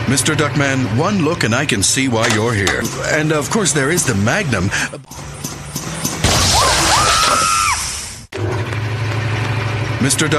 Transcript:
Mr. Duckman, one look and I can see why you're here. And of course there is the Magnum. Mr.